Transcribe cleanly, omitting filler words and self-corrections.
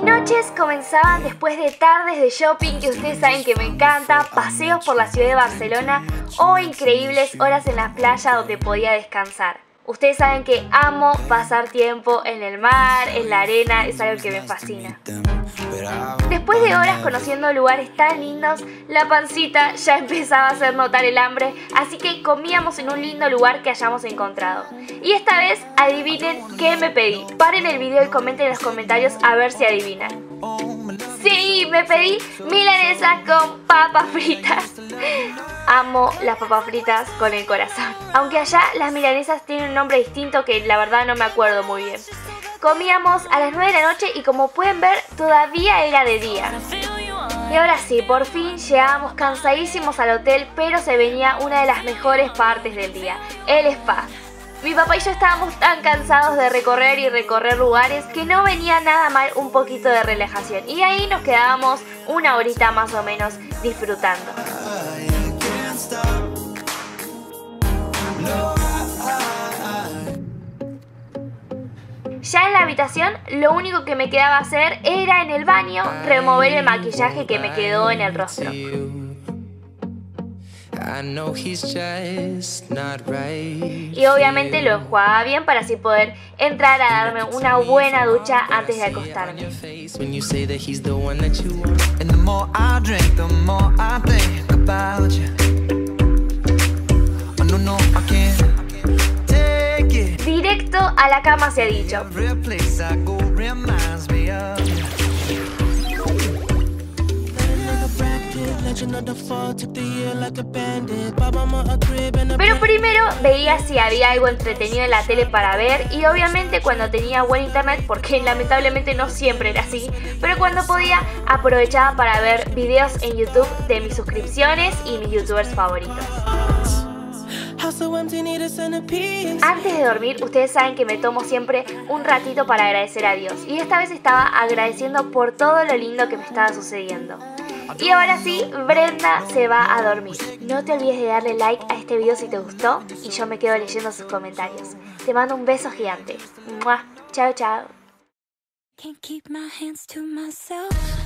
noches comenzaban después de tardes de shopping que ustedes saben que me encanta, paseos por la ciudad de Barcelona o increíbles horas en la playa donde podía descansar. Ustedes saben que amo pasar tiempo en el mar, en la arena, es algo que me fascina. Después de horas conociendo lugares tan lindos, la pancita ya empezaba a hacer notar el hambre, así que comíamos en un lindo lugar que hayamos encontrado. Y esta vez, adivinen qué me pedí. Paren el video y comenten en los comentarios a ver si adivinan. Sí, me pedí milanesa con papas fritas. Amo las papas fritas con el corazón. Aunque allá las milanesas tienen un nombre distinto que la verdad no me acuerdo muy bien. Comíamos a las 9 de la noche y como pueden ver todavía era de día. Y ahora sí, por fin llegábamos cansadísimos al hotel, pero se venía una de las mejores partes del día, el spa. Mi papá y yo estábamos tan cansados de recorrer y recorrer lugares que no venía nada mal un poquito de relajación. Y ahí nos quedábamos una horita más o menos disfrutando. Ya en la habitación, lo único que me quedaba hacer era en el baño remover el maquillaje que me quedó en el rostro. Y obviamente lo enjuagaba bien para así poder entrar a darme una buena ducha antes de acostarme. Directo a la cama se ha dicho. Pero primero veía si había algo entretenido en la tele para ver y obviamente cuando tenía buen internet, porque lamentablemente no siempre era así, pero cuando podía aprovechaba para ver videos en YouTube de mis suscripciones y mis youtubers favoritos. Antes de dormir, ustedes saben que me tomo siempre un ratito para agradecer a Dios y esta vez estaba agradeciendo por todo lo lindo que me estaba sucediendo. Y ahora sí, Brenda se va a dormir. No te olvides de darle like a este video si te gustó y yo me quedo leyendo sus comentarios. Te mando un beso gigante. ¡Mua! Chao, chao.